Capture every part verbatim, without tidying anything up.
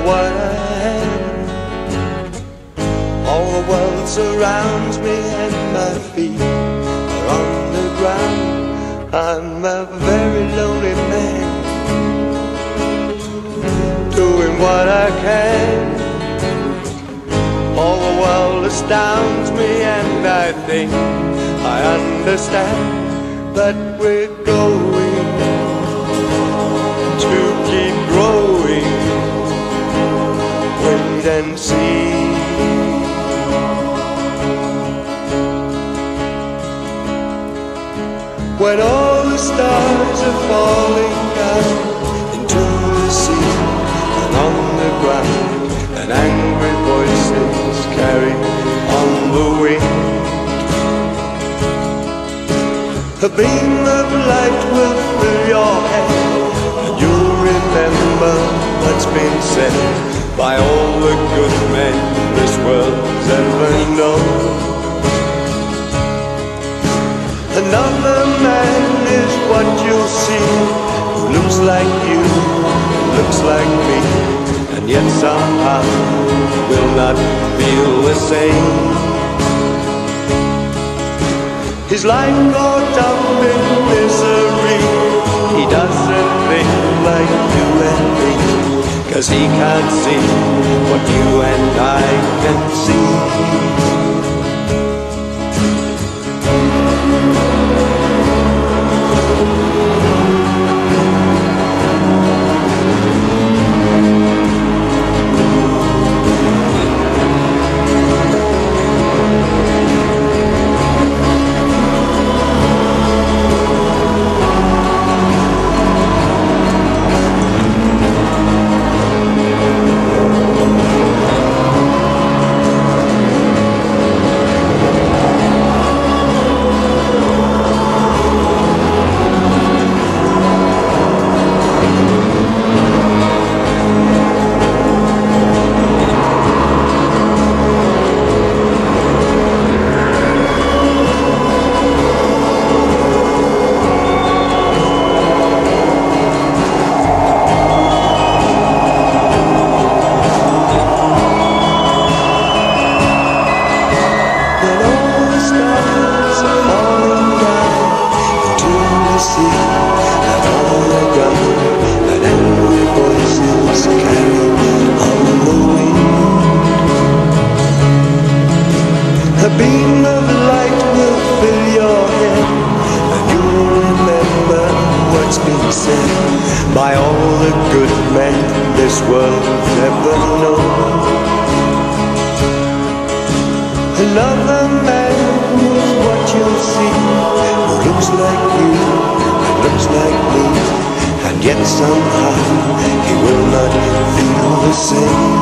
what I am. All the world surrounds me and my feet are on the ground. I'm a very lonely man, doing what I can. All the world astounds me and I think I understand that we're going to keep growing. Wait and see. When all the stars are falling down into the sea and on the ground, and angry voices carry on the wind, a beam of light will fill your head, and you'll remember what's been said by all the good men this world's ever known. Another man is what you'll see, who looks like you, looks like me, and yet somehow will not feel the same. His life caught up in misery, he doesn't think like you and me, 'cause he can't see what you and I can see. A beam of light will fill your head, and you'll remember what's been said by all the good men this world's ever known. Another man is what you'll see, who looks like you and looks like me, and yet somehow he will not feel the same.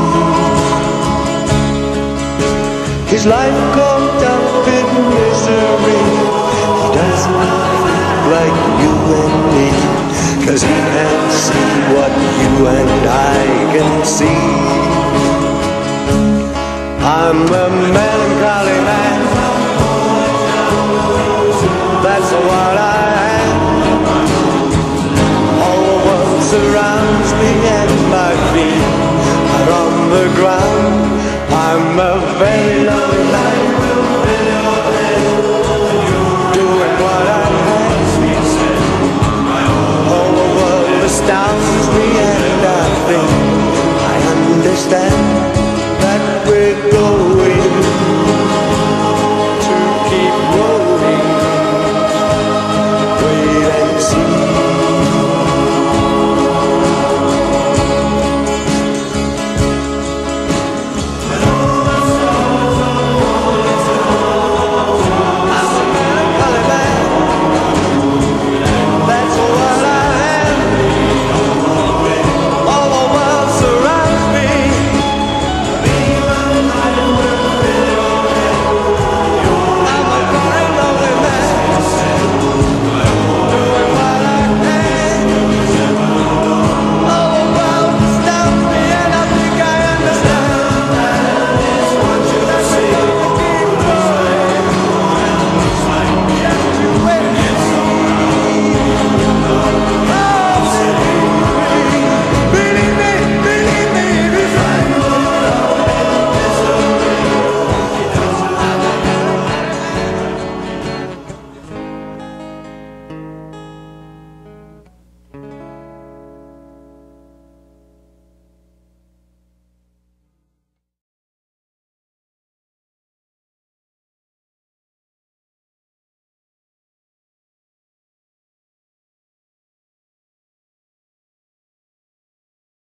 His life caught up in misery, he doesn't think like you and me, 'cause he can't see what you and I can see. I'm a melancholy man, that's what I am. All the world surrounds me and my feet are on the ground. I'm a very lonely man, doing what I can. All the world astounds me and I think I understand